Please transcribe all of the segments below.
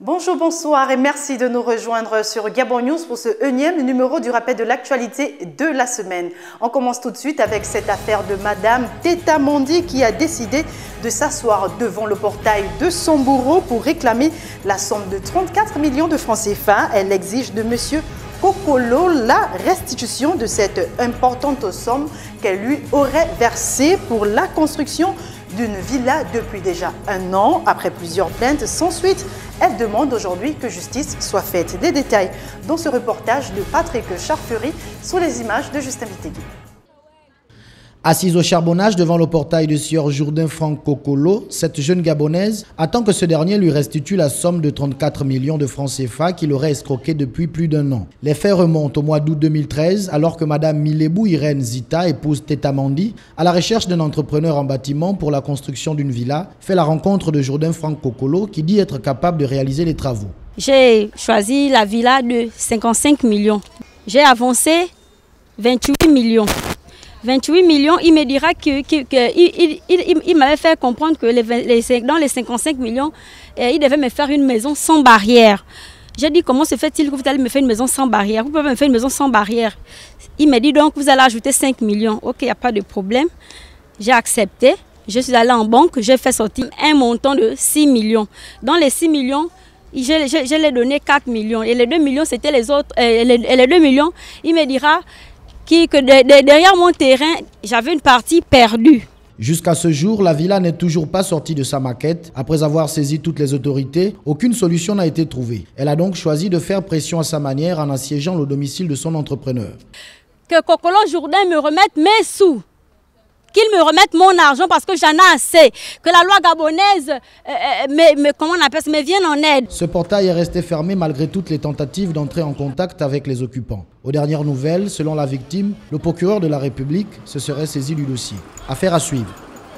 Bonjour, bonsoir et merci de nous rejoindre sur Gabon News pour ce énième numéro du rappel de l'actualité de la semaine. On commence tout de suite avec cette affaire de Madame Teta Mondi qui a décidé de s'asseoir devant le portail de son bourreau pour réclamer la somme de 34 millions de francs CFA. Elle exige de Monsieur Kokolo la restitution de cette importante somme qu'elle lui aurait versée pour la construction d'une villa depuis déjà un an. Après plusieurs plaintes sans suite, elle demande aujourd'hui que justice soit faite. Des détails dans ce reportage de Patrick Charfury sous les images de Justin Bitegui. Assise au charbonnage devant le portail de Sieur Jourdain Franck Kokolo, cette jeune Gabonaise attend que ce dernier lui restitue la somme de 34 millions de francs CFA qu'il aurait escroqué depuis plus d'un an. Les faits remontent au mois d'août 2013 alors que Madame Milebou Irène Zita, épouse Teta Mondi, à la recherche d'un entrepreneur en bâtiment pour la construction d'une villa, fait la rencontre de Jourdain Franck Kokolo qui dit être capable de réaliser les travaux. J'ai choisi la villa de 55 millions. J'ai avancé 28 millions. 28 millions, il me dira qu'il m'avait fait comprendre que dans les 55 millions, il devait me faire une maison sans barrière. J'ai dit, comment se fait-il que vous allez me faire une maison sans barrière? Vous pouvez me faire une maison sans barrière. Il me dit donc, vous allez ajouter 5 millions. Ok, il n'y a pas de problème. J'ai accepté. Je suis allée en banque, j'ai fait sortir un montant de 6 millions. Dans les 6 millions, je l'ai donné 4 millions. Et les 2 millions, c'était les autres. Les 2 millions, il me dira que derrière mon terrain, j'avais une partie perdue. Jusqu'à ce jour, la villa n'est toujours pas sortie de sa maquette. Après avoir saisi toutes les autorités, aucune solution n'a été trouvée. Elle a donc choisi de faire pression à sa manière en assiégeant le domicile de son entrepreneur. Que Kokolo Jourdain me remette mes sous. Qu'il me remette mon argent parce que j'en ai assez. Que la loi gabonaise me vienne en aide. Ce portail est resté fermé malgré toutes les tentatives d'entrer en contact avec les occupants. Aux dernières nouvelles, selon la victime, le procureur de la République se serait saisi du dossier. Affaire à suivre.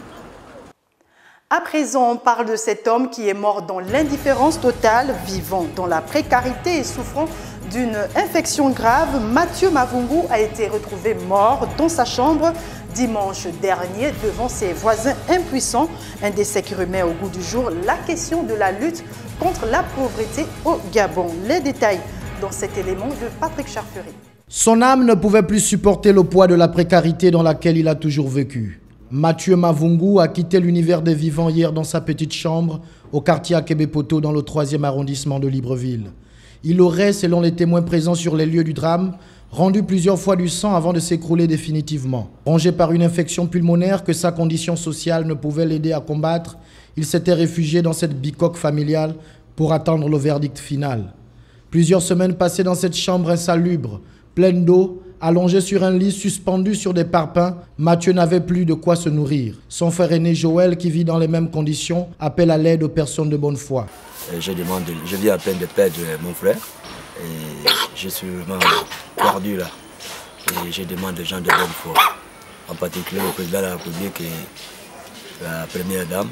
À présent, on parle de cet homme qui est mort dans l'indifférence totale, vivant dans la précarité et souffrant d'une infection grave. Mathieu Mavungu a été retrouvé mort dans sa chambre dimanche dernier devant ses voisins impuissants. Un décès qui remet au goût du jour la question de la lutte contre la pauvreté au Gabon. Les détails dans cet élément de Patrick Charfury. Son âme ne pouvait plus supporter le poids de la précarité dans laquelle il a toujours vécu. Mathieu Mavungu a quitté l'univers des vivants hier dans sa petite chambre au quartier Akebepoto dans le 3e arrondissement de Libreville. Il aurait, selon les témoins présents sur les lieux du drame, rendu plusieurs fois du sang avant de s'écrouler définitivement. Rongé par une infection pulmonaire que sa condition sociale ne pouvait l'aider à combattre, il s'était réfugié dans cette bicoque familiale pour attendre le verdict final. Plusieurs semaines passées dans cette chambre insalubre, pleine d'eau, allongé sur un lit suspendu sur des parpaings, Mathieu n'avait plus de quoi se nourrir. Son frère aîné Joël, qui vit dans les mêmes conditions, appelle à l'aide aux personnes de bonne foi. Je viens à peine de perdre mon frère et je suis vraiment perdu là. Et je demande aux gens de bonne foi, en particulier au président de la République et la première dame,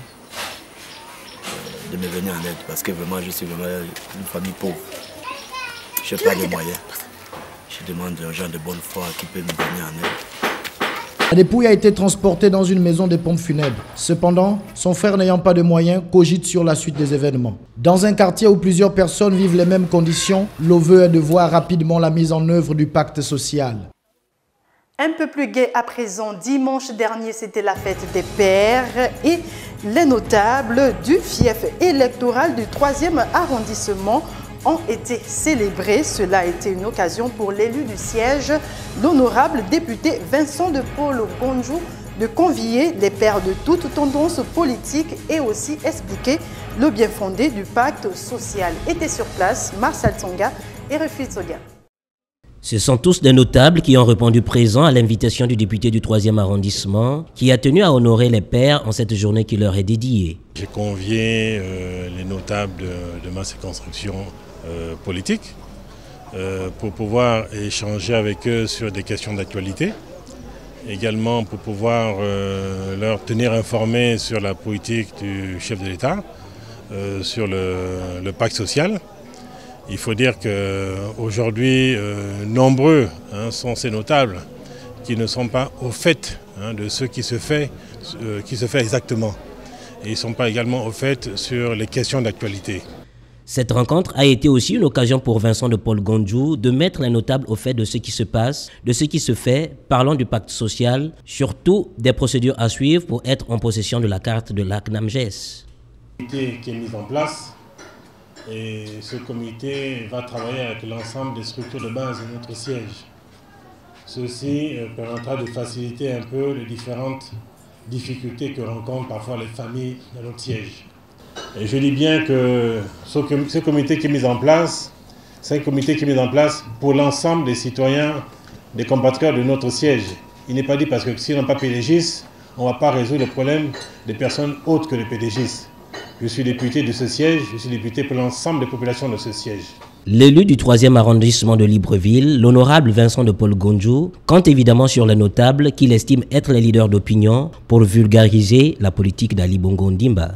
de me venir en aide parce que vraiment je suis vraiment une famille pauvre. Je n'ai pas de moyens. Je demande aux gens de bonne foi qui peuvent me venir en aide. La dépouille a été transportée dans une maison des pompes funèbres. Cependant, son frère n'ayant pas de moyens, cogite sur la suite des événements. Dans un quartier où plusieurs personnes vivent les mêmes conditions, le vœu est de voir rapidement la mise en œuvre du pacte social. Un peu plus gai à présent, dimanche dernier, c'était la fête des pères et les notables du fief électoral du 3e arrondissement ont été célébrés. Cela a été une occasion pour l'élu du siège, l'honorable député Vincent de Paul Gonjou, de convier les pères de toute tendance politique et aussi expliquer le bien fondé du pacte social. Étaient sur place Marcel Tsonga et Refi Tsoga. Ce sont tous des notables qui ont répondu présent à l'invitation du député du 3e arrondissement qui a tenu à honorer les pères en cette journée qui leur est dédiée. J'ai convié les notables de ma circonscription politique pour pouvoir échanger avec eux sur des questions d'actualité, également pour pouvoir leur tenir informés sur la politique du chef de l'État, sur le pacte social. Il faut dire qu'aujourd'hui, nombreux sont ces notables qui ne sont pas au fait de ce qui se fait exactement. Et ils ne sont pas également au fait sur les questions d'actualité. Cette rencontre a été aussi une occasion pour Vincent de Paul Gondjou de mettre les notables au fait de ce qui se passe, de ce qui se fait, parlant du pacte social, surtout des procédures à suivre pour être en possession de la carte de l'ACNAMGES. Un comité qui est mis en place et ce comité va travailler avec l'ensemble des structures de base de notre siège. Ceci permettra de faciliter un peu les différentes difficultés que rencontrent parfois les familles dans notre siège. Et je dis bien que ce comité qui est mis en place, c'est un comité qui est mis en place pour l'ensemble des citoyens, des compatriotes de notre siège. Il n'est pas dit parce que s'ils n'ont pas PDGistes, on ne va pas résoudre le problème des personnes autres que les PDGistes. Je suis député de ce siège, je suis député pour l'ensemble des populations de ce siège. L'élu du 3e arrondissement de Libreville, l'honorable Vincent de Paul Gondjou, compte évidemment sur les notables qu'il estime être les leaders d'opinion pour vulgariser la politique d'Ali Bongo Ondimba.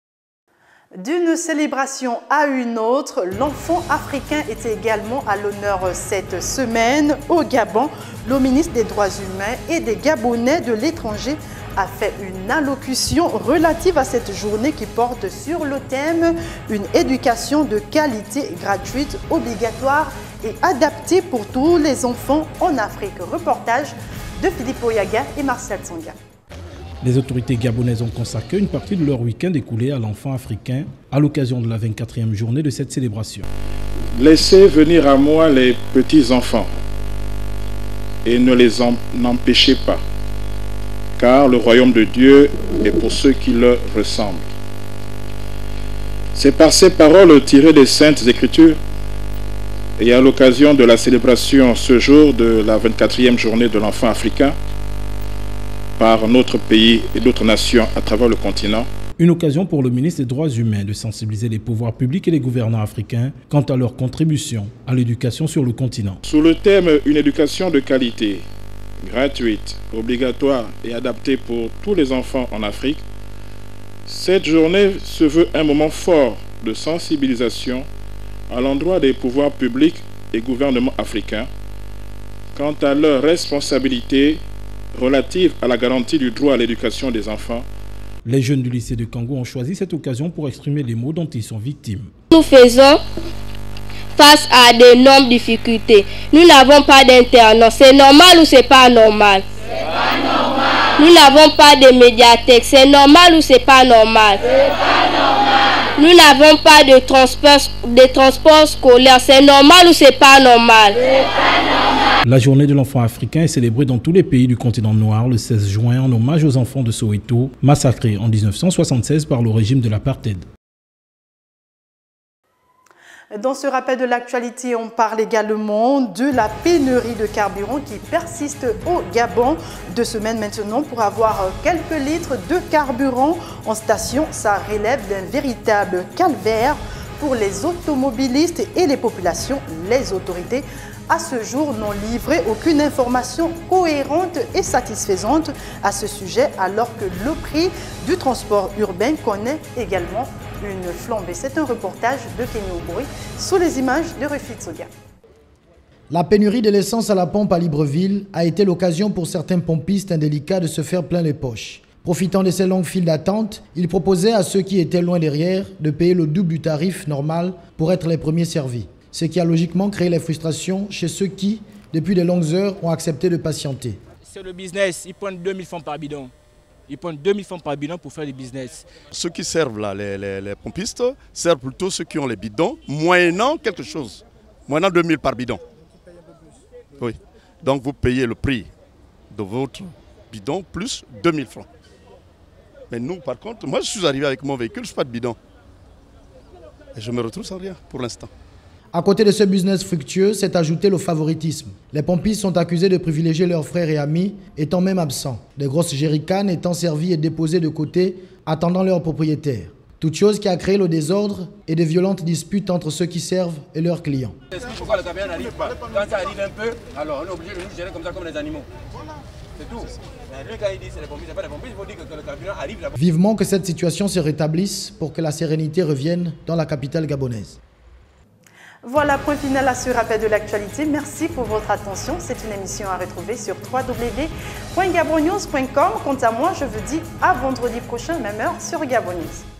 D'une célébration à une autre, l'enfant africain était également à l'honneur cette semaine au Gabon. Le ministre des Droits humains et des Gabonais de l'étranger a fait une allocution relative à cette journée qui porte sur le thème « Une éducation de qualité gratuite, obligatoire et adaptée pour tous les enfants en Afrique ». Reportage de Philippe Oyaga et Marcel Tsonga. Les autorités gabonaises ont consacré une partie de leur week-end écoulé à l'enfant africain à l'occasion de la 24e journée de cette célébration. Laissez venir à moi les petits-enfants et ne les en empêchez pas, car le royaume de Dieu est pour ceux qui leur ressemblent. C'est par ces paroles tirées des Saintes Écritures et à l'occasion de la célébration ce jour de la 24e journée de l'enfant africain par notre pays et d'autres nations à travers le continent. Une occasion pour le ministre des Droits humains de sensibiliser les pouvoirs publics et les gouvernants africains quant à leur contribution à l'éducation sur le continent. Sous le thème « Une éducation de qualité, gratuite, obligatoire et adaptée pour tous les enfants en Afrique », cette journée se veut un moment fort de sensibilisation à l'endroit des pouvoirs publics et gouvernements africains quant à leurs responsabilités relatives à la garantie du droit à l'éducation des enfants. Les jeunes du lycée de Kango ont choisi cette occasion pour exprimer les maux dont ils sont victimes. Nous faisons face à d'énormes difficultés. Nous n'avons pas d'internat. C'est normal ou c'est pas normal? C'est pas normal. Nous n'avons pas de médiathèque. C'est normal ou c'est pas normal? C'est pas normal. Nous n'avons pas de transport scolaire. C'est normal ou c'est pas normal? C'est pas normal. La journée de l'enfant africain est célébrée dans tous les pays du continent noir le 16 juin en hommage aux enfants de Soweto, massacrés en 1976 par le régime de l'apartheid. Dans ce rappel de l'actualité, on parle également de la pénurie de carburant qui persiste au Gabon. 2 semaines maintenant pour avoir quelques litres de carburant en station, ça relève d'un véritable calvaire pour les automobilistes et les populations. Les autorités à ce jour n'ont livré aucune information cohérente et satisfaisante à ce sujet, alors que le prix du transport urbain connaît également une flambée. C'est un reportage de Kenny Obouri sous les images de Rufit Sodia. La pénurie de l'essence à la pompe à Libreville a été l'occasion pour certains pompistes indélicats de se faire plein les poches. Profitant de ces longues files d'attente, ils proposaient à ceux qui étaient loin derrière de payer le double du tarif normal pour être les premiers servis. Ce qui a logiquement créé les frustrations chez ceux qui, depuis de longues heures, ont accepté de patienter. C'est le business, ils prennent 2000 francs par bidon. Ils prennent 2000 francs par bidon pour faire du business. Ceux qui servent là, les pompistes, servent plutôt ceux qui ont les bidons, moyennant quelque chose, moyennant 2000 par bidon. Oui. Donc vous payez le prix de votre bidon plus 2000 francs. Mais nous, par contre, moi je suis arrivé avec mon véhicule, je n'ai pas de bidon. Et je me retrouve sans rien pour l'instant. À côté de ce business fructueux, s'est ajouté le favoritisme. Les pompistes sont accusés de privilégier leurs frères et amis, étant même absents. Des grosses jerrycans étant servies et déposées de côté, attendant leurs propriétaires. Toute chose qui a créé le désordre et de violentes disputes entre ceux qui servent et leurs clients. Pourquoi le camion n'arrive pas? Quand ça arrive un peu, alors on est obligé de nous gérer comme ça, comme les animaux. C'est tout. Mais lui, quand il dit c'est les pompistes, c'est pas les pompistes, il faut dire que le camion arrive là-bas. Vivement que cette situation se rétablisse pour que la sérénité revienne dans la capitale gabonaise. Voilà, point final à ce rappel de l'actualité. Merci pour votre attention. C'est une émission à retrouver sur www.gabonnews.com. Quant à moi, je vous dis à vendredi prochain, même heure, sur Gabonnews.